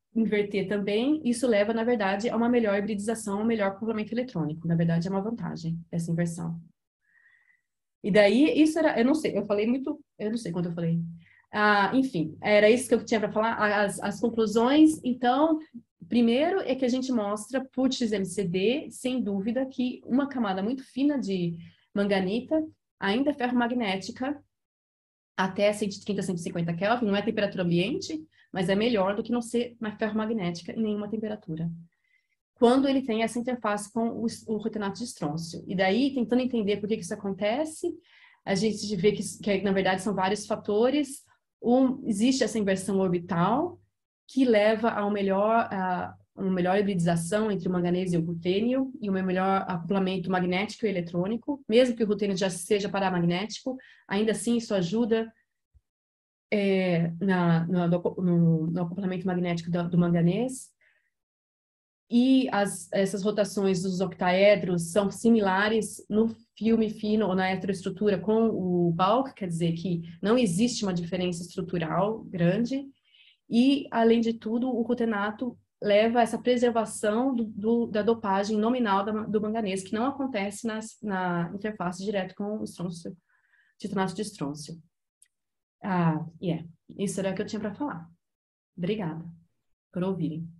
inverter também, isso leva, na verdade, a uma melhor hibridização, um melhor acoplamento eletrônico. Na verdade, é uma vantagem, essa inversão. E daí, isso era, eu não sei, eu falei muito, eu não sei quanto eu falei. Ah, enfim, era isso que eu tinha para falar. As, as conclusões, então, primeiro é que a gente mostra por X M C D, sem dúvida, que uma camada muito fina de manganita ainda é ferromagnética até cento e trinta, cento e cinquenta Kelvin, não é temperatura ambiente, mas é melhor do que não ser uma ferromagnética em nenhuma temperatura. Quando ele tem essa interface com o, o retenato de estrôncio. E daí, tentando entender por que, que isso acontece, a gente vê que, que, na verdade, são vários fatores. Um, existe essa inversão orbital, que leva a, um melhor, a uma melhor hibridização entre o manganês e o rutênio, e um melhor acoplamento magnético e eletrônico. Mesmo que o rutênio já seja paramagnético, ainda assim isso ajuda é, na, no, no, no acoplamento magnético do, do manganês. E as, essas rotações dos octaedros são similares no filme fino ou na heteroestrutura com o bulk, quer dizer que não existe uma diferença estrutural grande. E, além de tudo, o rutenato leva a essa preservação do, do, da dopagem nominal da, do manganês, que não acontece nas, na interface direto com o estrôncio, titanato de estrôncio. Ah, yeah. Isso era o que eu tinha para falar. Obrigada por ouvirem.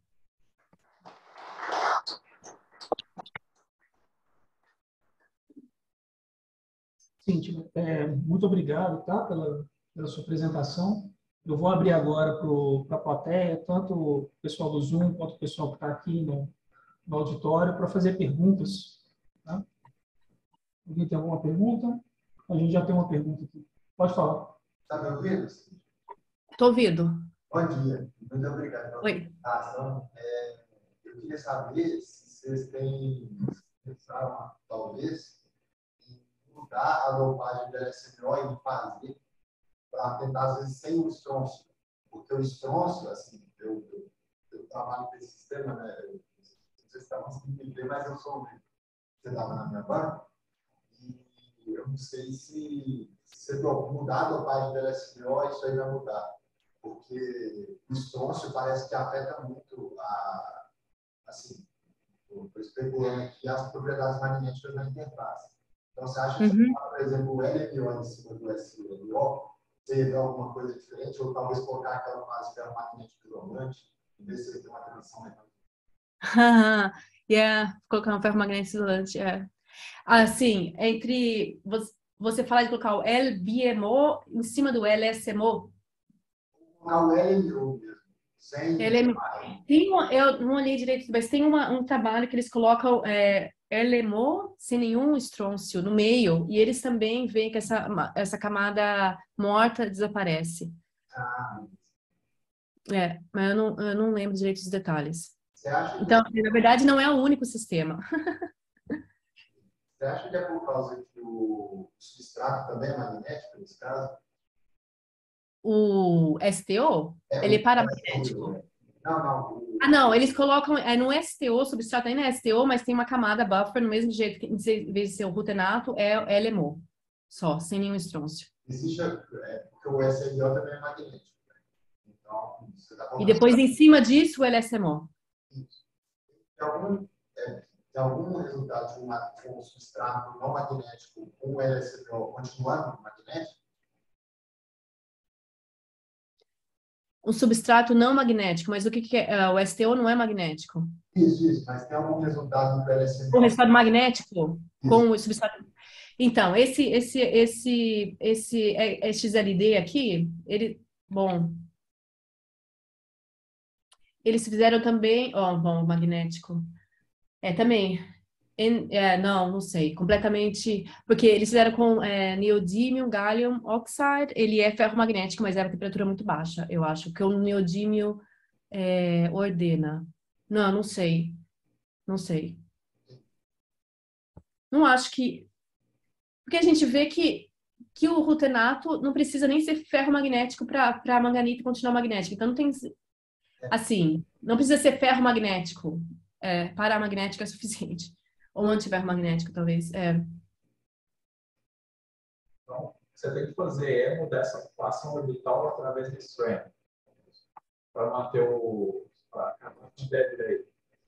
Cíntia, é, muito obrigado, tá, pela, pela sua apresentação. Eu vou abrir agora para a plateia, tanto o pessoal do Zoom quanto o pessoal que está aqui no, no auditório, para fazer perguntas. Tá? Alguém tem alguma pergunta? A gente já tem uma pergunta aqui. Pode falar. Está me ouvindo? Estou ouvindo. Bom dia. Muito obrigado pela Oi. apresentação. É, eu queria saber se vocês têm pensaram, talvez, em mudar a dopagem da L S M O e fazer para tentar, às vezes, sem o estrôncio. Porque o estrôncio, assim, eu, eu, eu trabalho com esse sistema, né? Eu, vocês estavam conseguindo entender, mas eu sou o você estava na minha banca. E eu não sei se, se você mudar a dopagem da L S M O, isso aí vai mudar. Porque o estrôncio parece que afeta muito a, assim, estou especulando aqui, as propriedades magnéticas da interface. Então, você acha que, Uhum. por exemplo, o L M O em cima do S L O teve alguma coisa diferente, ou talvez colocar aquela fase ferromagnética isolante, e ver se ele tem uma transição mecânica? Yeah, colocar um ferromagnético isolante, é. Assim, entre... Você, você fala de colocar o L B M O em cima do L S M O? Colocar o L M O mesmo, sem... Ele é, tem uma, eu não olhei direito, mas tem uma, um trabalho que eles colocam é, L M O sem nenhum estrôncio no meio, e eles também veem que essa, essa camada morta desaparece. Ah, É, mas eu não, eu não lembro direito dos detalhes. você acha que, Então, na verdade, não é o único sistema. você acha que é por causa que o substrato também é magnético, nesse caso? O S T O, É, ele é o paramagnético. Não, não. O... Ah, não, eles colocam, é no S T O, substrato ainda é S T O, mas tem uma camada buffer no mesmo jeito que, em vez de ser o rutenato, é L M O, só, sem nenhum estrôncio. Existe, é, porque o S L O também é magnético. Então, você está E depois, em cima disso, o L S M O. Tem algum, é, tem algum resultado de uma, um substrato não magnético com o L S M O continuando magnético? Um substrato não magnético, mas o que, que é? Uh, o S T O não é magnético. Isso, isso, mas tem algum resultado do L S M O? O resultado magnético Isso. com o substrato. Então, esse, esse, esse, esse X L D aqui, ele, bom, eles fizeram também, ó, oh, bom, magnético. É, também. En, é, não, não sei, completamente, porque eles fizeram com é, neodímio, gallium oxide, ele é ferromagnético, mas era a temperatura muito baixa, eu acho, que o neodímio é, ordena. Não, não sei, não sei. Não acho que... Porque a gente vê que, que o rutenato não precisa nem ser ferromagnético para a manganita continuar magnética, então não tem... Assim, não precisa ser ferromagnético, é, paramagnético é suficiente. Ou antiferromagnético, talvez, é. Então, você tem que fazer é mudar essa ocupação orbital através de strand para manter o, a para acabar com o dead rate?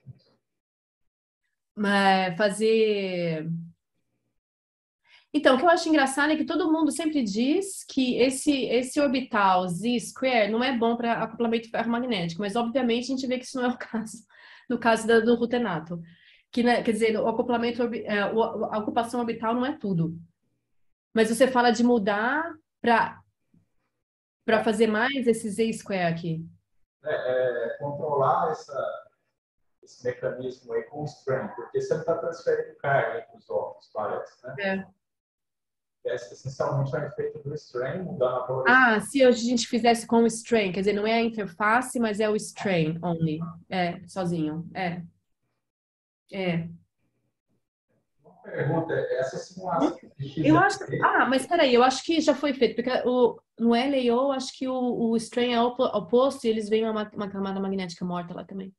Mas fazer... Então, o que eu acho engraçado é que todo mundo sempre diz que esse, esse orbital Z-square não é bom para acoplamento ferromagnético, mas obviamente a gente vê que isso não é o caso, no caso da- do rutenato. Que, né, quer dizer, o acoplamento, orbi- é, o- a ocupação orbital não é tudo. Mas você fala de mudar para para fazer mais esse Z-square aqui. É, é, controlar essa, esse mecanismo aí com o strain, porque você não está transferindo carga entre os órgãos, parece, né? É. É essencialmente um efeito do strain, mudando a polaridade. Ah, se a gente fizesse com o strain, quer dizer, não é a interface, mas é o strain only. É, sozinho. É. É. Uma pergunta, essa simulação de Eu acho. X R T, Ah, mas peraí, eu acho que já foi feito, porque o, no L A O, acho que o, o strain é opo- oposto e eles veem uma, uma camada magnética morta lá também.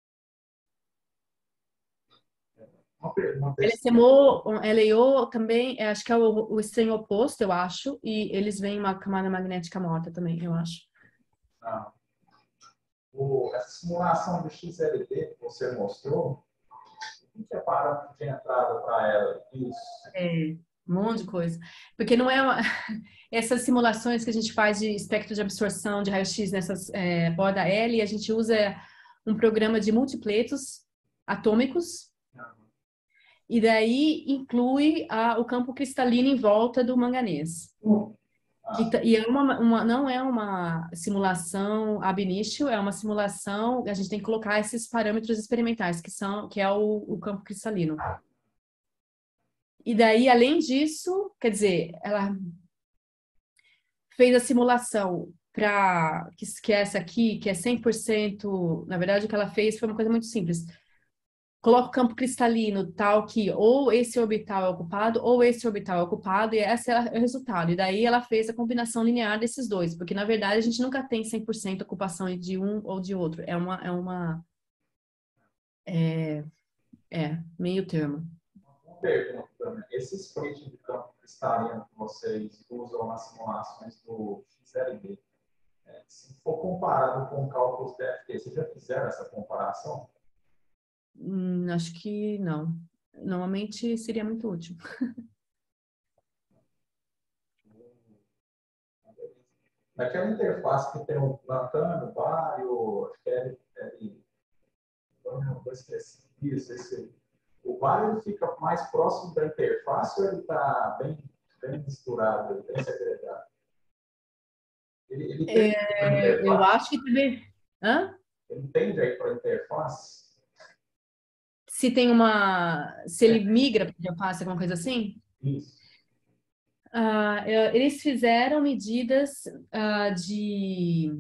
uma pergunta, L S M O, o L A O também, é, acho que é o, o strain oposto, eu acho, e eles veem uma camada magnética morta também, eu acho. não. O, essa simulação do X L D que você mostrou, o que é parâmetro de entrada para ela? Isso. É, um monte de coisa. Porque não é uma... Essas simulações que a gente faz de espectro de absorção de raio-x nessas é, borda L, a gente usa um programa de multipletos atômicos, e daí inclui a, o campo cristalino em volta do manganês. Que, ta- e é uma, uma, não é uma simulação ab initio, é uma simulação, a gente tem que colocar esses parâmetros experimentais, que são, que é o, o campo cristalino. E daí, além disso, quer dizer, ela fez a simulação para que, que é essa aqui, que é cem por cento, na verdade, o que ela fez foi uma coisa muito simples. Coloca o campo cristalino tal que ou esse orbital é ocupado ou esse orbital é ocupado, e esse é o resultado. E daí ela fez a combinação linear desses dois, porque na verdade a gente nunca tem cem por cento ocupação de um ou de outro. É uma, é uma, é, é meio termo. Uma pergunta também. Esse split de campo cristalino que vocês usam nas simulações do X L D, é, se for comparado com cálculos D F T, vocês já fizeram essa comparação? Hum, acho que não. Normalmente seria muito útil. Naquela interface que tem o Plantano, o Vario, acho que é, é, eu não vou esquecer isso, esse, o Vario ele fica mais próximo da interface ou ele está bem, bem misturado, ele bem segregado? Ele, ele tende para a É, eu interface? acho que também. Hã? Ele tende aí para a interface? Se tem uma. Se ele migra para a interface, alguma coisa assim? Isso. Ah, é, eles fizeram medidas ah, de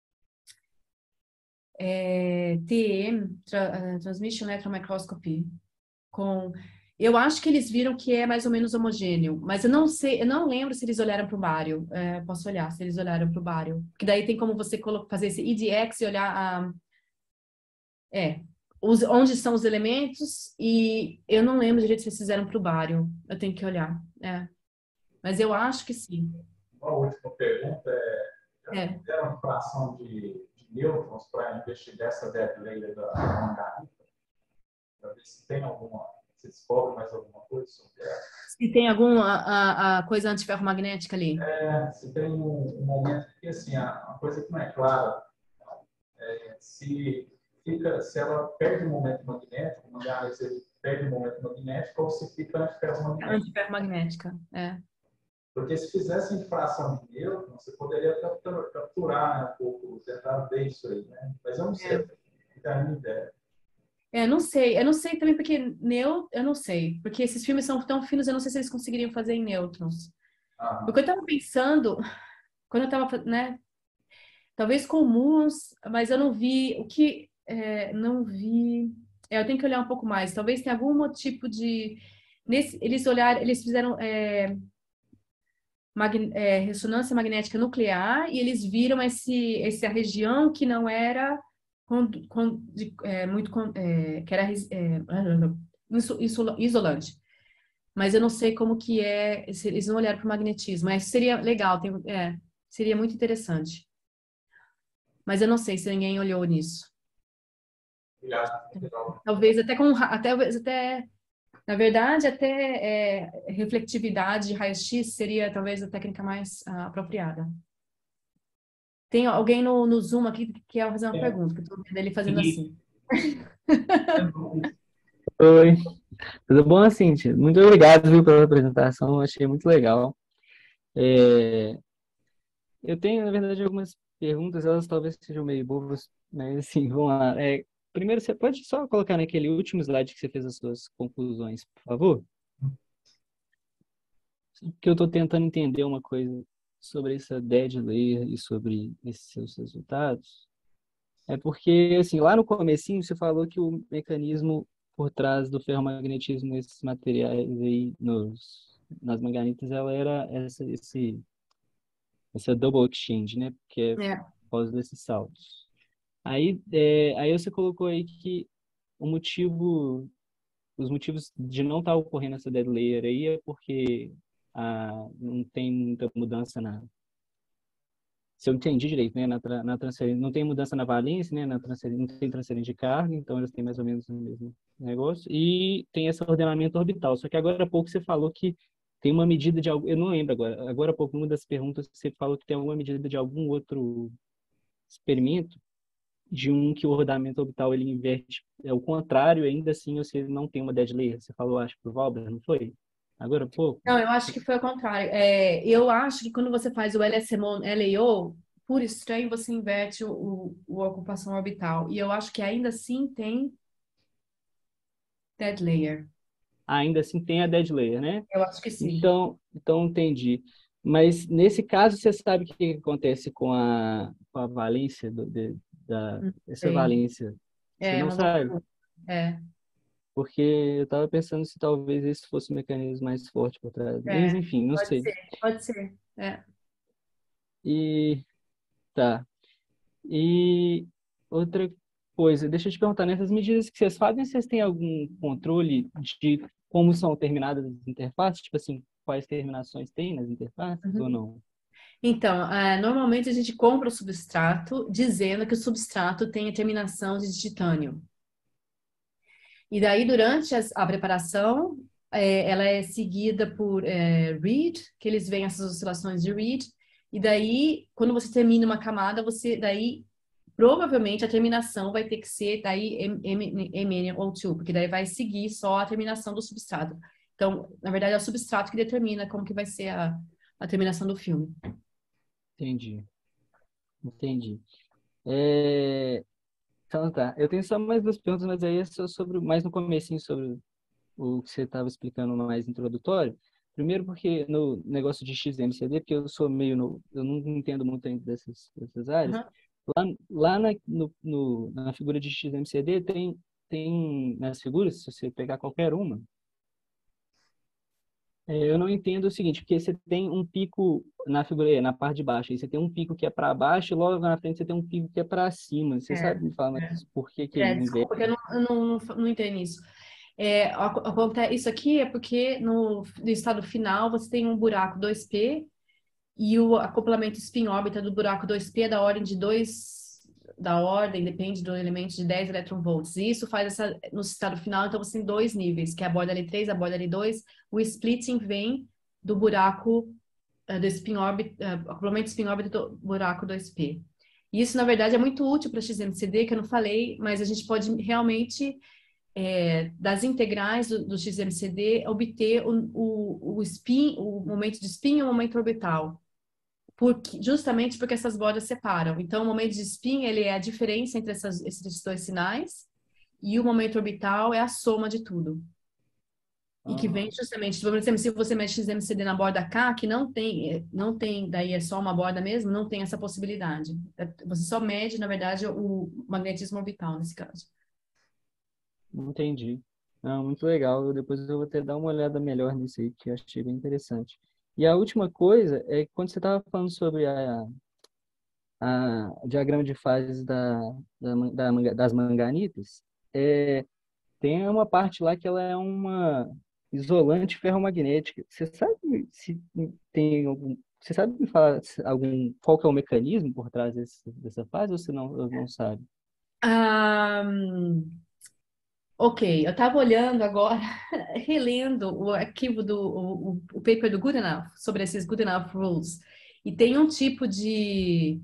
é, T E M, tra- ah, Transmission Electron Microscopy, com. Eu acho que eles viram que é mais ou menos homogêneo, mas eu não sei, eu não lembro se eles olharam para o bário. É, posso olhar se eles olharam para o bário. Porque daí tem como você colo- fazer esse E D X e olhar a. É, os, onde são os elementos, e eu não lembro direito se eles fizeram para o bário. Eu tenho que olhar. É. Mas eu acho que sim. Uma última pergunta é, já É. fizeram uma fração de, de nêutrons para investigar essa dead layer da manganita? Para ver se tem alguma, se descobre mais alguma coisa sobre ela? Se tem alguma a, a coisa antiferromagnética ali. É, se tem um, um momento que, assim, a, uma coisa que não é clara, é, se, fica, se ela perde o momento magnético, o manganês ele perde o momento magnético ou se fica antiferromagnético. Antiferromagnética, é. Porque se fizesse infração de nêutrons, você poderia capturar, capturar né, um pouco, tentar ver isso aí, né? Mas eu não sei, É. fica a minha ideia. É, não sei. Eu não sei também porque neu, eu não sei. Porque esses filmes são tão finos, eu não sei se eles conseguiriam fazer em nêutrons. Ah, Porque eu tava pensando, quando eu tava, né? Talvez com muons, mas eu não vi o que. É, não vi. É, eu tenho que olhar um pouco mais. Talvez tenha algum tipo de. Nesse, eles olharam, eles fizeram é, mag- é, ressonância magnética nuclear e eles viram esse, essa região que não era con- con- de- é, muito con- é, que era res- é, iso- iso- isolante. Mas eu não sei como que é. Se eles não olharam para o magnetismo. Mas seria legal, tem- é, seria muito interessante. Mas eu não sei se ninguém olhou nisso. milhares de quilômetros. Talvez até com ra- até, talvez até na verdade até é, refletividade de raio-x seria talvez a técnica mais ah, apropriada. Tem alguém no, no Zoom aqui que quer fazer uma É, pergunta, que eu tô vendo ele fazendo Felipe, assim. Oi, tudo bom, Cíntia? Muito obrigado, viu, pela apresentação, achei muito legal. É, eu tenho, na verdade, algumas perguntas, elas talvez sejam meio bobas, mas assim, vamos lá. É, primeiro, você pode só colocar naquele último slide que você fez as suas conclusões, por favor? Que eu estou tentando entender uma coisa sobre essa dead layer e sobre esses seus resultados. É porque, assim, lá no comecinho você falou que o mecanismo por trás do ferromagnetismo nesses materiais aí, nos, nas manganitas, ela era essa, esse, essa double exchange, né? Porque é por É, causa desses saltos. Aí, é, aí você colocou aí que o motivo, os motivos de não estar ocorrendo essa dead layer aí é porque ah, não tem muita mudança na, se eu entendi direito, né, na, tra- na transferência, não tem mudança na valência, né, na transferência, não tem transferência de carga, então eles têm mais ou menos o mesmo negócio, e tem esse ordenamento orbital. Só que agora há pouco você falou que tem uma medida de algo, eu não lembro agora, agora há pouco, uma das perguntas, você falou que tem alguma medida de algum outro experimento, de um que o ordenamento orbital ele inverte, é o contrário, ainda assim você não tem uma dead layer. Você falou, acho, pro Valber, não foi? Agora há pouco? não, eu acho que foi o contrário. É, eu acho que quando você faz o L S M O, L A O, por estranho, você inverte o, o, o ocupação orbital. E eu acho que ainda assim tem dead layer. Ainda assim tem a dead layer, né? Eu acho que sim. Então, então entendi. Mas nesse caso, você sabe o que que acontece com a, com a valência do, de, da Não essa sei. valência? Você É não uma sabe? loucura. É, Porque eu estava pensando se talvez esse fosse o mecanismo mais forte por trás. Mas é, enfim, não pode sei. ser, pode ser. É. E tá. E outra coisa, deixa eu te perguntar, nessas medidas que vocês fazem, vocês têm algum controle de como são terminadas as interfaces? Tipo assim, quais terminações tem nas interfaces ou Uhum. não? Então, é, normalmente a gente compra o substrato dizendo que o substrato tem a terminação de titânio. E daí, durante as- a preparação, é, ela é seguida por é, Reed, que eles veem essas oscilações de Reed. E daí, quando você termina uma camada, você daí provavelmente a terminação vai ter que ser daí M N ou dois, porque daí vai seguir só a terminação do substrato. Então, na verdade, é o substrato que determina como que vai ser a, a terminação do filme. Entendi, entendi. É, então tá, eu tenho só mais duas perguntas, mas aí é só sobre, mais no comecinho sobre o que você estava explicando no mais introdutório. Primeiro porque no negócio de X M C D, porque eu sou meio, no, eu não entendo muito ainda dessas, dessas áreas, Uhum. lá, lá na, no, no, na figura de X M C D tem, tem nas figuras, se você pegar qualquer uma, é, eu não entendo o seguinte, porque você tem um pico na figura, é, na parte de baixo, aí você tem um pico que é para baixo e logo na frente você tem um pico que é para cima. Você É, sabe me falar é. mais por que que É, eles desculpa, porque eu invertem? não, eu não, não, não entrei nisso. É, ac- acontece, isso aqui é porque no, no estado final você tem um buraco dois P e o acoplamento spin-órbita do buraco dois P é da ordem de dois da ordem, depende do elemento de dez eletronvolts. E isso faz essa, no estado final, então você tem dois níveis, que é a borda L três, a borda L dois. O splitting vem do buraco eh, do spin-órbita, eh, acoplamento spin-órbita do buraco dois P. E isso, na verdade, é muito útil para X M C D, que eu não falei, mas a gente pode realmente é, das integrais do, do X M C D, obter o, o, o spin, o momento de spin e o momento orbital. Porque, justamente porque essas bordas separam. Então, o momento de spin, ele é a diferença entre essas, esses dois sinais, e o momento orbital é a soma de tudo. E que vem Ah, justamente, por exemplo, se você mexe X M C D na borda K, que não tem, não tem, daí é só uma borda mesmo, não tem essa possibilidade. Você só mede, na verdade, o magnetismo orbital, nesse caso. entendi. Não, muito legal. Eu, depois eu vou ter dar uma olhada melhor nisso aí, que eu achei bem interessante. E a última coisa é que quando você estava falando sobre a, a, o diagrama de fases da, da, man- da manga- das manganitas, é, tem uma parte lá que ela é uma isolante ferromagnética. Você sabe se tem algum, você sabe me falar se algum, qual que é o mecanismo por trás desse, dessa fase ou você não, não sabe? Um, ok, eu estava olhando agora, relendo o arquivo do o, o, o paper do Goodenough, sobre esses Goodenough Rules. E tem um tipo de,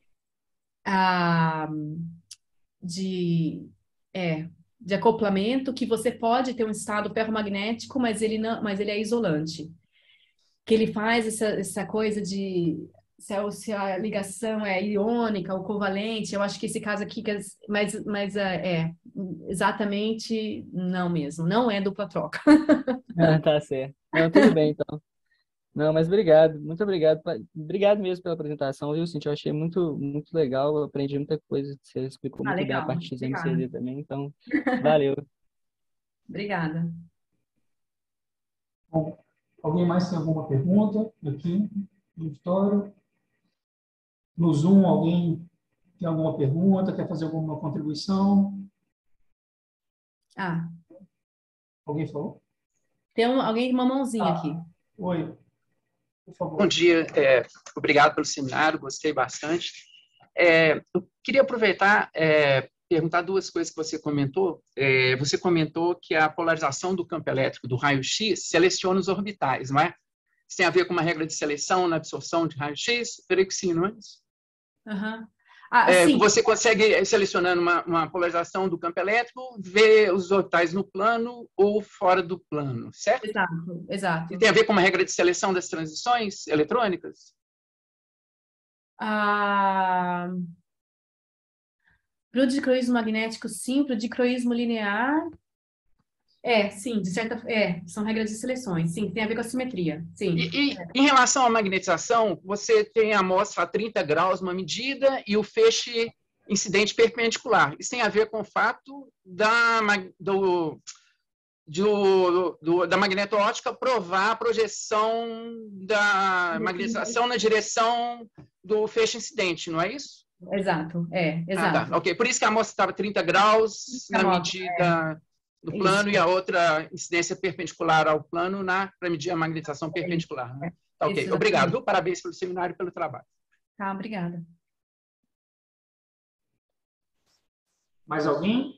uh, de, é, de acoplamento que você pode ter um estado ferromagnético, mas ele não, mas ele é isolante. Que ele faz essa, essa coisa de se a, se a ligação é iônica ou covalente. Eu acho que esse caso aqui, mas, mas é, é exatamente não mesmo, não é dupla troca. Ah, tá certo. Não, tudo bem, então. Não, mas obrigado, muito obrigado. pa- Obrigado mesmo pela apresentação, viu, Cintia? Eu achei muito, muito legal, eu aprendi muita coisa, você explicou Ah, muito bem a legal, parte X M C obrigada. D também, então, valeu. Obrigada. Bom, alguém mais tem alguma pergunta aqui no auditório? No Zoom, alguém tem alguma pergunta, quer fazer alguma contribuição? Ah, Alguém falou? tem um, alguém com uma mãozinha aqui. Ah, oi, por Bom favor. dia, é, obrigado pelo seminário, gostei bastante. É, eu queria aproveitar, é, perguntar duas coisas que você comentou. É, você comentou que a polarização do campo elétrico do raio-x seleciona os orbitais, não é? Isso tem a ver com uma regra de seleção na absorção de raio-x? Eu creio que sim, não é isso? Uhum. Ah, É, sim, você consegue, selecionando uma, uma polarização do campo elétrico, ver os orbitais no plano ou fora do plano, certo? exato, E exato. tem a ver com uma regra de seleção das transições eletrônicas? Ah, para o dicroísmo magnético, sim, para o dicroísmo linear, é, sim, de certa, é, são regras de seleções, sim, tem a ver com a simetria, sim. E, e em relação à magnetização, você tem a amostra a trinta graus, uma medida, e o feixe incidente perpendicular. Isso tem a ver com o fato da, do, do, do, da magneto-óptica provar a projeção da magnetização na direção do feixe incidente, não é isso? Exato, é, Ah, tá. exato. Ok. Por isso que a amostra estava trinta graus na Famosa, medida do é, plano isso, e a outra incidência perpendicular ao plano na para medir a magnetização é isso, perpendicular, né? é, Tá, isso, ok. Obrigado, exatamente. viu? Parabéns pelo seminário e pelo trabalho. Tá, obrigada. Mais alguém?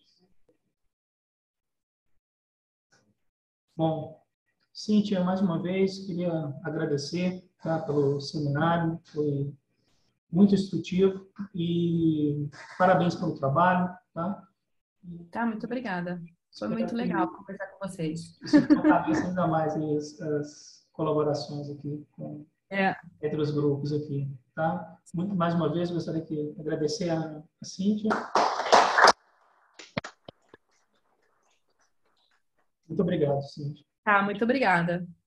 Bom, Cíntia, mais uma vez, queria agradecer, tá, pelo seminário, foi muito instrutivo e parabéns pelo trabalho, tá? Tá, muito obrigada. Foi muito Espero legal que conversar com vocês. isso fortaleça ainda mais as, as colaborações aqui com, É, entre os grupos aqui, tá? Muito, mais uma vez, gostaria de agradecer a, a Cíntia. Muito obrigado, Cíntia. tá, muito obrigada.